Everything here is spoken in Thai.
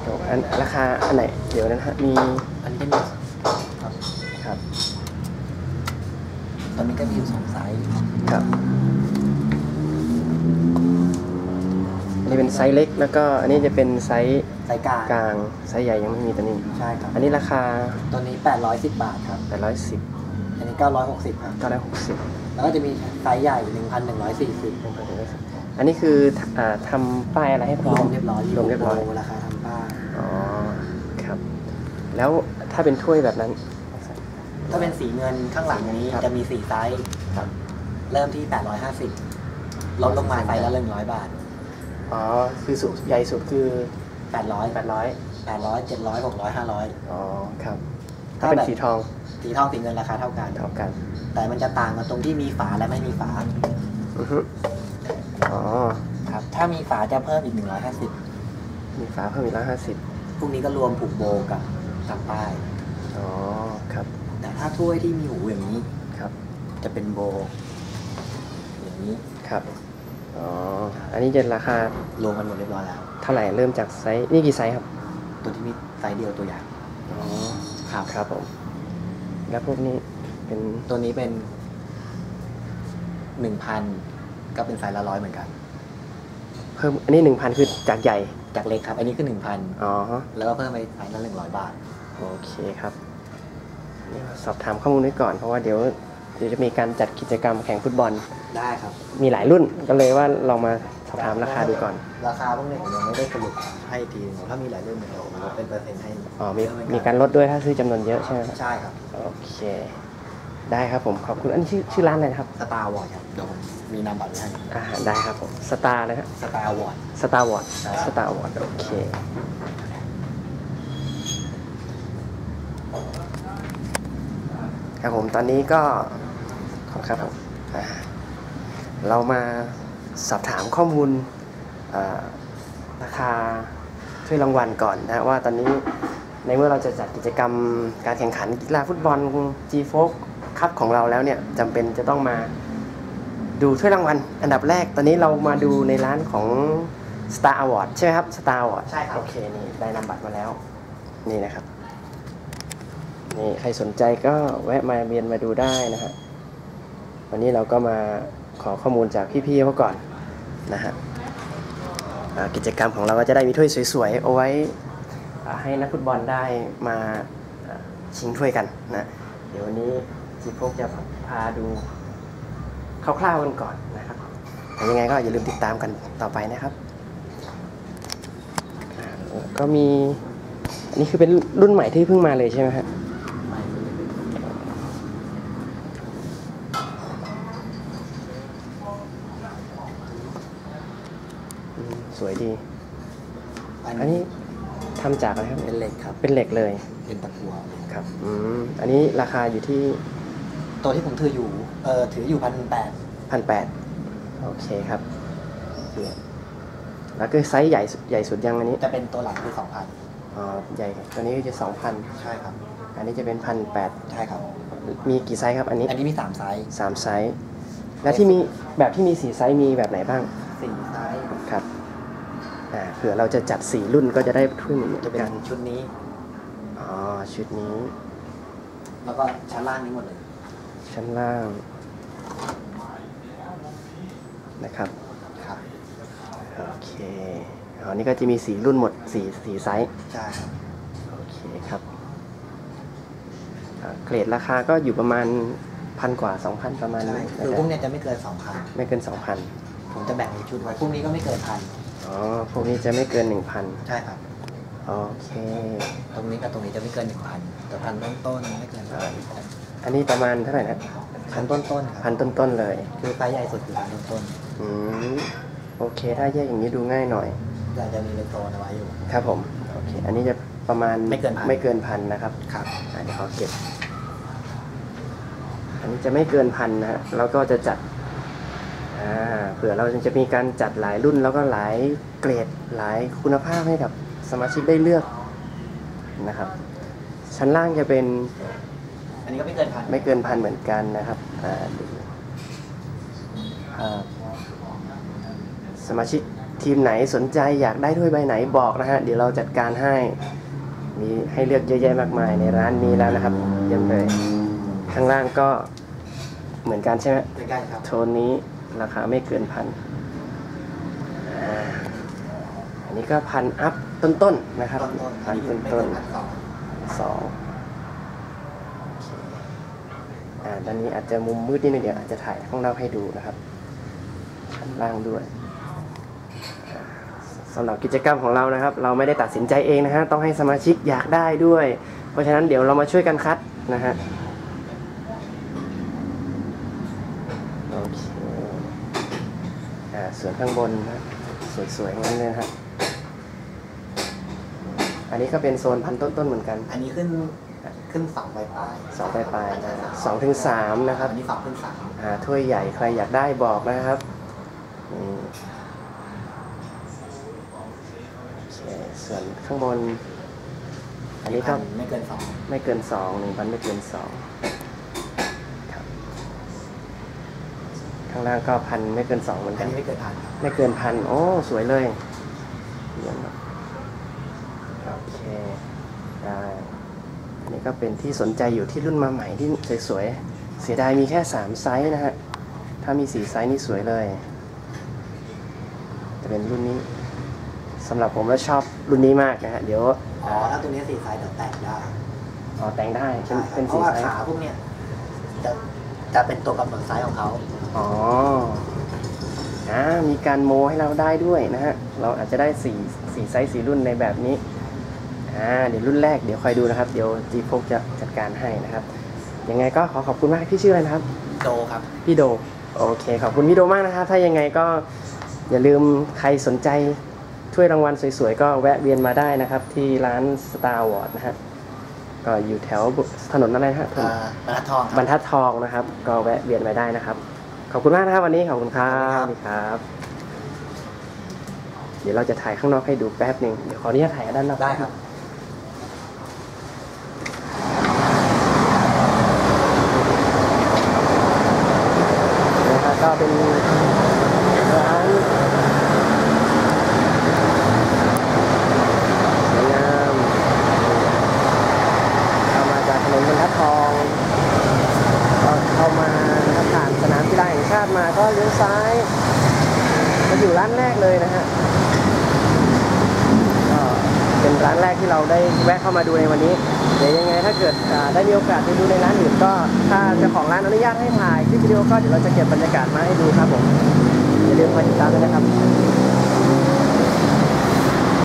อันราคาอันไหนเดี๋ยวนะฮะมีอันนี้จะมีครับครับตอนนี้ก็มีอยู่2ไซส์ครับอันนี้เป็นไซส์เล็กแล้วก็อันนี้จะเป็นไซส์กลางไซส์ใหญ่ยังไม่มีตัวนี้ใช่ครับอันนี้ราคาตัวนี้810 บาทครับ 810 อันนี้960ครับ 960 แล้วก็จะมีไซส์ใหญ่1140 อันนี้คือทำป้ายอะไรให้พร้อมเรียบร้อยรวมเรียบร้อยราคาทำป้ายอ๋อครับแล้วถ้าเป็นถ้วยแบบนั้นถ้าเป็นสีเงินข้างหลังนี้จะมี4ไซส์ครับเริ่มที่850ลดลงมาไซส์ละ100 บาทอ๋อคือสุดใหญ่สุดคือ 800 700 600 500 อ๋อครับถ้าเป็นสีทองสีเงินราคาเท่ากันแต่มันจะต่างกันตรงที่มีฝาและไม่มีฝาอ๋อครับถ้ามีฝาจะเพิ่มอีก150 มีฝาเพิ่มอีก150 พวกนี้ก็รวมผูกโบกับทำป้ายอ๋อครับแต่ถ้าถ้วยที่มีหูอย่างนี้ครับจะเป็นโบอย่างนี้ครับอ๋ออันนี้จะราคารวมกันหมดเรียบร้อยแล้วเท่าไหร่เริ่มจากไซส์นี่กี่ไซส์ครับตัวที่มีไซส์เดียวตัวอย่างอ๋อครับผมแล้วพวกนี้เป็นตัวนี้เป็น 1,000 ก็เป็นไซส์ละ100เหมือนกันเพิ่มอันนี้ 1,000 คือจากใหญ่จากเล็กครับอันนี้คือ 1,000 อ๋อแล้วก็เพิ่มไปไซส์ละ100 บาทโอเคครับสอบถามข้อมูลไว้ก่อนเพราะว่าเดี๋ยวจะมีการจัดกิจกรรมแข่งฟุตบอลได้ครับมีหลายรุ่นก็เลยว่าลองมาสอบถามราคาดูก่อนราคาพวกนี้ผมยังไม่ได้สรุปให้ทีถ้ามีหลายรุ่นเดี๋ยวผมลดเป็นเปอร์เซ็นต์ให้อ๋อมีการลดด้วยถ้าซื้อจำนวนเยอะใช่ไหมใช่ครับโอเคได้ครับผมขอบคุณอันนี้ชื่อร้านอะไรครับสตาร์วอร์ดครับเดี๋ยวผมมีนามบัตรให้ได้ครับผมสตาร์เลยครับสตาร์วอร์ดโอเคครับผมตอนนี้ก็ขอบครับผมเรามาสอบถามข้อมูลราคาถ้วยรางวัลก่อนนะว่าตอนนี้ในเมื่อเราจะจัดกิจกรรมการแข่งขันกีฬาฟุตบอล G-Folk คัพของเราแล้วเนี่ยจำเป็นจะต้องมาดูถ้วยรางวัลอันดับแรกตอนนี้เรามาดูในร้านของ Star Award ใช่ไหมครับ Star Award ใช่ครับโอเคนี่ได้นำบัตรมาแล้วนี่นะครับนี่ใครสนใจก็แวะมาเวียนมาดูได้นะฮะวันนี้เราก็มาขอข้อมูลจากพี่ๆเขาก่อนนะฮะกิจกรรมของเราก็จะได้มีถ้วยสวยๆเอาไว้ให้นักฟุตบอลได้มาชิงถ้วยกันนะเดี๋ยววันนี้จีพกจะพาดูคร่าวๆกันก่อนนะครับแต่ยังไงก็อย่าลืมติดตามกันต่อไปนะครับก็มีอันนี้คือเป็นรุ่นใหม่ที่เพิ่งมาเลยใช่ไหมครับสวยดีอันนี้ทำจากอะไรครับเป็นเหล็กครับเป็นเหล็กเลยเป็นตะกั่วครับอันนี้ราคาอยู่ที่ตัวที่ผมถืออยู่1,800 โอเคครับแล้วก็ไซส์ใหญ่สุดยังอันนี้จะเป็นตัวหลังคือ 2,000 อ๋อใหญ่ตัวนี้จะ 2,000 ใช่ครับอันนี้จะเป็น 1,800 ใช่ครับมีกี่ไซส์ครับอันนี้มี3ไซส์ 3ไซส์แล้วที่มีแบบที่มี4ไซส์มีแบบไหนบ้าง 4ไซส์ครับเผื่อเราจะจัด4รุ่นก็จะได้ถ้วยเหมือนกันชุดนี้อ๋อชุดนี้แล้วก็ชั้นล่างนี้หมดเลยชั้นล่างนะครับโอเคนี่ก็จะมี4รุ่นหมด4ไซส์ใช่ครับโอเคครับเกรดราคาก็อยู่ประมาณ1,000 กว่า 2,000 ประมาณนี้คือพวกนี้จะไม่เกิน 2,000 ไม่เกิน 2,000 ผมจะแบ่งเป็นชุดไว้พวกนี้ก็ไม่เกิน 1,000 อ๋อพวกนี้จะไม่เกิน 1,000 ใช่ครับโอเคตรงนี้กับตรงนี้จะไม่เกิน 1,000แต่1,000ต้นไม่เกินอันนี้ประมาณเท่าไหร่นะ 1,000 ต้นครับ1,000 ต้นเลยคือไซส์ใหญ่สุดคือ1,000 ต้นโอเคถ้าแยกอย่างนี้ดูง่ายหน่อยจะมีเลโซนเอาไว้อยู่ครับผมโอเคอันนี้จะประมาณไม่เกิน 1,000นะครับครับเดี๋ยวขอเก็บอันนี้จะไม่เกิน 1,000นะฮะแล้วก็จะจัดเผื่อเราจะมีการจัดหลายรุ่นแล้วก็หลายเกรดหลายคุณภาพให้กับสมาชิกได้เลือกนะครับชั้นล่างจะเป็นอันนี้ก็ไม่เกิน 1,000 ไม่เกิน 1,000เหมือนกันนะครับสมาชิกทีมไหนสนใจอยากได้ถ้วยใบไหนบอกนะฮะเดี๋ยวเราจัดการให้มีให้เลือกเยอะแยะมากมายในร้านนี้แล้วนะครับเยี่ยมเลยข้างล่างก็เหมือนกันใช่ไหมเหมือนกันครับโทนนี้ราคาไม่เกิน1,000อันนี้ก็1,000 อัพต้นๆนะครับต้นๆอันนี้ 1,000 ไม่ต้เกินน1,200 ๆ2ด้านนี้อาจจะมุมมืดนิดนึงเดี๋ยวอาจจะถ่ายข้างนอกให้ดูนะครับชั้นล่างด้วยสำหรับกิจกรรมของเรานะครับเราไม่ได้ตัดสินใจเองนะฮะต้องให้สมาชิกอยากได้ด้วยเพราะฉะนั้นเดี๋ยวเรามาช่วยกันคัดนะฮะโอเคส่วนข้างบนนะสวยๆงั้นเลยนะครับอันนี้ก็เป็นโซนพันต้นๆเหมือนกันอันนี้ขึ้น2ปลายๆ 2 ปลายๆ2 ถึง 3นะครับอันนี้2ขึ้น3 ถ้วยใหญ่ใครอยากได้บอกนะครับโอเคส่วนข้างบนอันนี้ก็ไม่เกินไม่เกิน2 1,000ไม่เกิน2ครับข้างล่างก็1,000ไม่เกิน2เหมือน 2อักัน นนี้ไม่เกิน1,000ครับไม่เกิน1,000โอ้สวยเลยเยี่ยมครับโอเคได้อันนี้ก็เป็นที่สนใจอยู่ที่รุ่นมาใหม่ที่สวยๆเสียดายมีแค่3ไซส์นะฮะถ้ามี4ไซส์นี่สวยเลยจะเป็นรุ่นนี้สำหรับผมแล้วชอบรุ่นนี้มากนะฮะเดี๋ยวถ้าตัวนี้4ไซส์เดี๋ยวแต่งได้แต่งได้ใช่เป็นเพราะ 4 ว่าไซส์ขาพวกเนี้ยจะเป็นตัวกำหนดไซส์ของเขามีการโมให้เราได้ด้วยนะฮะเราอาจจะได้4ไซส์4รุ่นในแบบนี้เดี๋ยวรุ่นแรกเดี๋ยวคอยดูนะครับเดี๋ยวจีพกจะจัดการให้นะครับยังไงก็ขอบคุณมากพี่ชื่ออะไรนะครับโดครับพี่โดโอเคขอบคุณพี่โดมากนะครับถ้ายังไงก็อย่าลืมใครสนใจถ้วยรางวัลสวยๆก็แวะเวียนมาได้นะครับที่ร้าน Star Award นะฮะก็อยู่แถวถนนอะไรนะฮะบรรทัดทองครับบรรทัดทองนะครับก็แวะเวียนมาได้นะครับขอบคุณมากนะครับวันนี้ขอบคุณครัขอบคุณครับเดี๋ยวเราจะถ่ายข้างนอกให้ดูแป๊บหนึ่งเดี๋ยวขออนุญาตถ่ายด้านนอกได้ครับนะครับก็เป็นร้านสวยงามเข้ามาจากถนนบรรทัดทองก็เข้ามานะครับผ่านสนามกีฬาแห่งชาติมาก็เลี้ยวซ้ายมาอยู่ร้านแรกเลยนะฮะก็เป็นร้านแรกที่เราได้แวะเข้ามาดูในวันนี้เดี๋ยวยังไงถ้าเกิดได้มีโอกาสไปดูในร้านอื่นก็ถ้าเจ้าของร้านอนุญาตให้ถ่ายคลิปวิดีโอก็เดี๋ยวเราจะเก็บบรรยากาศมาให้ดูครับผมอย่าลืมคอยติดตามด้วยนะครับ